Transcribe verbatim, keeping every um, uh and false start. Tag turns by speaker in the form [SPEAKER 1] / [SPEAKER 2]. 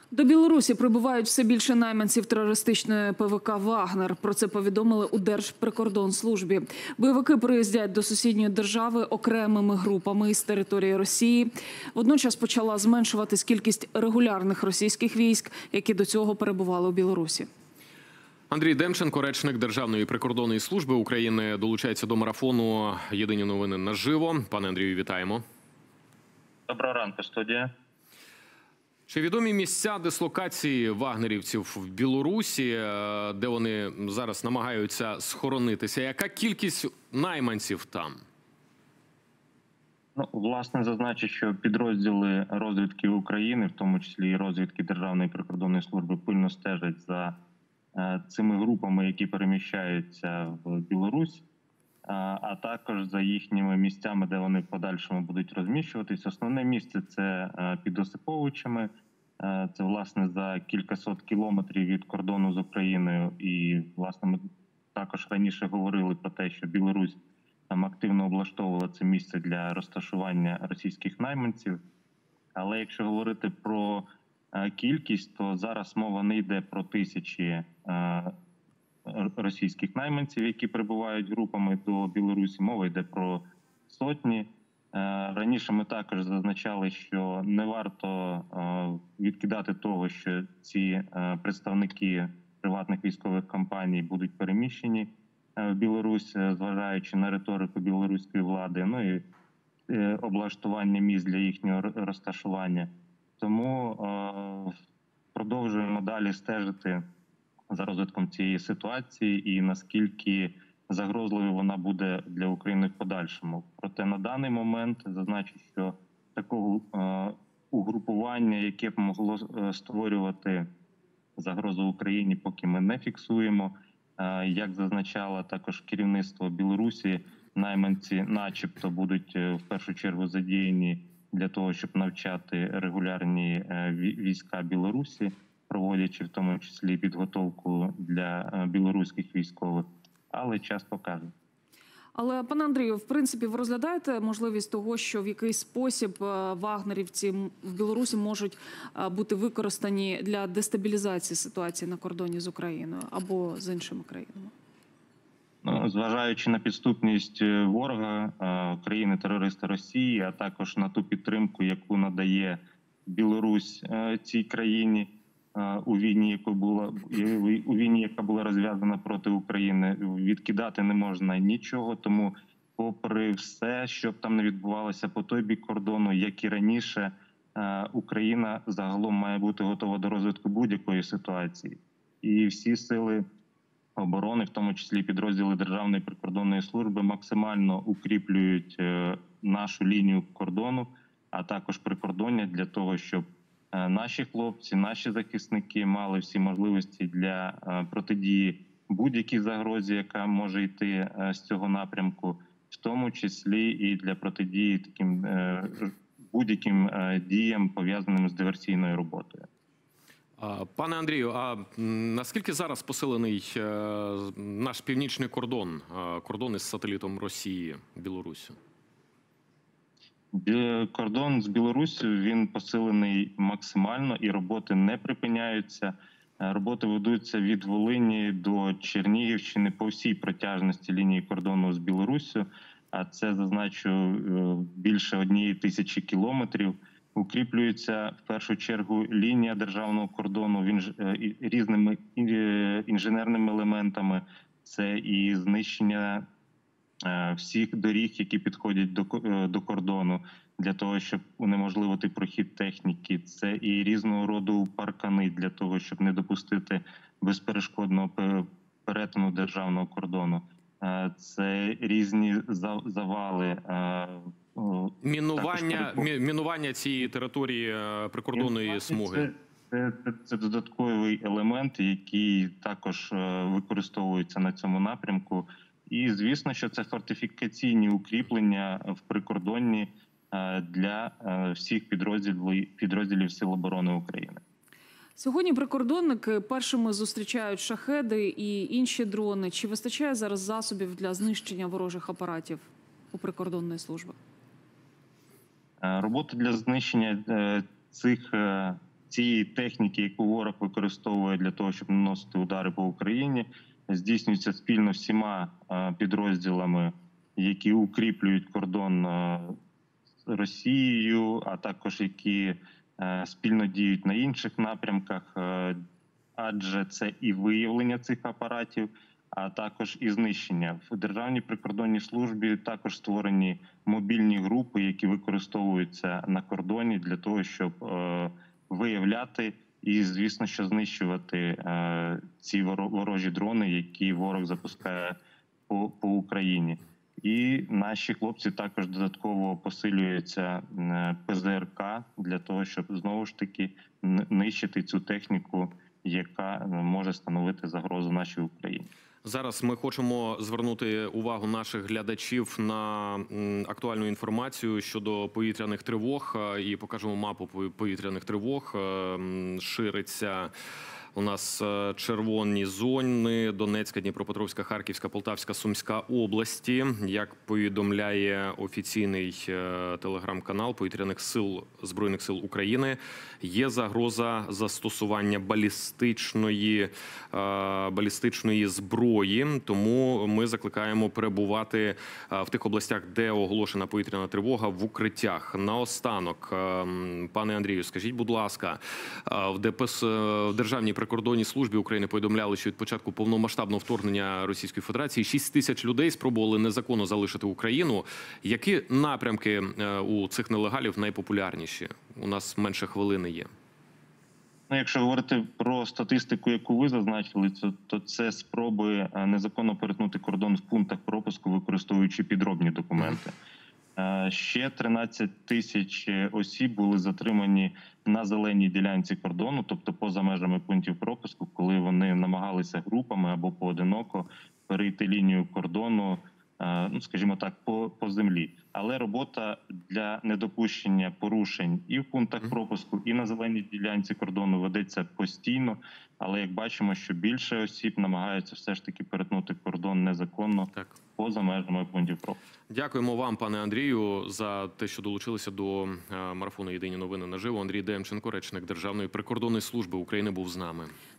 [SPEAKER 1] До Білорусі прибувають все більше найманців терористичної ПВК «Вагнер». Про це повідомили у Держприкордонслужбі. Бойовики приїздять до сусідньої держави окремими групами із території Росії. Водночас почала зменшуватись кількість регулярних російських військ, які до цього перебували у Білорусі.
[SPEAKER 2] Андрій Демченко, речник Державної прикордонної служби України, долучається до марафону «Єдині новини наживо». Пане Андрію, вітаємо.
[SPEAKER 3] Доброго ранку, студія.
[SPEAKER 2] Чи відомі місця дислокації вагнерівців в Білорусі, де вони зараз намагаються схоронитися? Яка кількість найманців там?
[SPEAKER 3] Ну, власне, зазначу, що підрозділи розвідки України, в тому числі і розвідки Державної прикордонної служби, пильно стежать за цими групами, які переміщаються в Білорусь, а також за їхніми місцями, де вони в подальшому будуть розміщуватись. Основне місце – це під Осиповичами, це, власне, за кількасот кілометрів від кордону з Україною. І, власне, ми також раніше говорили про те, що Білорусь там активно облаштовувала це місце для розташування російських найманців. Але якщо говорити про кількість, то зараз мова не йде про тисячі російських найманців, які прибувають групами до Білорусі. Мова йде про сотні. Раніше ми також зазначали, що не варто відкидати того, що ці представники приватних військових компаній будуть переміщені в Білорусь, зважаючи на риторику білоруської влади, ну і облаштування місць для їхнього розташування. Тому продовжуємо далі стежити за розвитком цієї ситуації і наскільки загрозливою вона буде для України в подальшому. Проте на даний момент зазначу, що такого угрупування, яке б могло створювати загрозу Україні, поки ми не фіксуємо. Як зазначало також керівництво Білорусі, найманці начебто будуть в першу чергу задіяні для того, щоб навчати регулярні війська Білорусі, проводячи в тому числі підготовку для білоруських військових. Але час покаже.
[SPEAKER 1] Але, пане Андрію, в принципі, ви розглядаєте можливість того, що в якийсь спосіб вагнерівці в Білорусі можуть бути використані для дестабілізації ситуації на кордоні з Україною або з іншими країнами?
[SPEAKER 3] Ну, зважаючи на підступність ворога, країни-терориста Росії, а також на ту підтримку, яку надає Білорусь цій країні, у війні, яка була у війні, яка була розв'язана проти України, відкидати не можна нічого. Тому, попри все, що б там не відбувалося по той бік кордону, як і раніше, Україна загалом має бути готова до розвитку будь-якої ситуації. І всі сили оборони, в тому числі підрозділи Державної прикордонної служби, максимально укріплюють нашу лінію кордону, а також прикордоння для того, щоб наші хлопці, наші захисники мали всі можливості для протидії будь-якій загрозі, яка може йти з цього напрямку, в тому числі і для протидії таким будь-яким діям, пов'язаним з диверсійною роботою.
[SPEAKER 2] Пане Андрію, а наскільки зараз посилений наш північний кордон, кордон із сателітом Росії, Білорусі?
[SPEAKER 3] Кордон з Білоруссю, він посилений максимально і роботи не припиняються. Роботи ведуться від Волині до Чернігівщини по всій протяжності лінії кордону з Білоруссю, а це, зазначу, більше однієї тисячі кілометрів. Укріплюється в першу чергу лінія державного кордону різними інженерними елементами. Це і знищення всіх доріг, які підходять до, до кордону, для того, щоб унеможливити прохід техніки. Це і різного роду паркани для того, щоб не допустити безперешкодного перетину державного кордону. Це різні завали.
[SPEAKER 2] Мінування, мінування цієї території прикордонної смуги.
[SPEAKER 3] Це, це, це додатковий елемент, який також використовується на цьому напрямку. І, звісно, що це фортифікаційні укріплення в прикордонні для всіх підрозділів, підрозділів Сил оборони України.
[SPEAKER 1] Сьогодні прикордонники першими зустрічають шахеди і інші дрони. Чи вистачає зараз засобів для знищення ворожих апаратів у прикордонної служби?
[SPEAKER 3] Робота для знищення цих цієї техніки, яку ворог використовує для того, щоб наносити удари по Україні, здійснюється спільно всіма підрозділами, які укріплюють кордон з Росією, а також які спільно діють на інших напрямках, адже це і виявлення цих апаратів, а також і знищення. В Державній прикордонній службі також створені мобільні групи, які використовуються на кордоні для того, щоб виявляти і, звісно, що знищувати ці ворожі дрони, які ворог запускає по, по Україні. І наші хлопці також додатково посилюються ПЗРК для того, щоб знову ж таки нищити цю техніку, яка може становити загрозу нашій Україні.
[SPEAKER 2] Зараз ми хочемо звернути увагу наших глядачів на актуальну інформацію щодо повітряних тривог і покажемо мапу повітряних тривог. Шириться у нас червоні зони: Донецька, Дніпропетровська, Харківська, Полтавська, Сумська області. Як повідомляє офіційний телеграм-канал Повітряних сил Збройних сил України, є загроза застосування балістичної, балістичної зброї. Тому ми закликаємо перебувати в тих областях, де оголошена повітряна тривога, в укриттях. Наостанок, пане Андрію, скажіть, будь ласка, в ДПС, в Державній прикордонній службі України повідомляли, що від початку повномасштабного вторгнення Російської Федерації шість тисяч людей спробували незаконно залишити Україну. Які напрямки у цих нелегалів найпопулярніші? У нас менше хвилини є.
[SPEAKER 3] Ну, якщо говорити про статистику, яку ви зазначили, то, то це спроби незаконно перетнути кордон в пунктах пропуску, використовуючи підробні документи. Ще тринадцять тисяч осіб були затримані на зеленій ділянці кордону, тобто поза межами пунктів пропуску, коли вони намагалися групами або поодиноко перейти лінію кордону, ну, скажімо так, по, по землі. Але робота для недопущення порушень і в пунктах пропуску, і на зеленій ділянці кордону ведеться постійно. Але як бачимо, що більше осіб намагаються все ж таки перетнути кордон незаконно, так, поза межами пунктів пропуску.
[SPEAKER 2] Дякуємо вам, пане Андрію, за те, що долучилися до марафону «Єдині новини» наживо. Андрій Демченко, речник Державної прикордонної служби України, був з нами.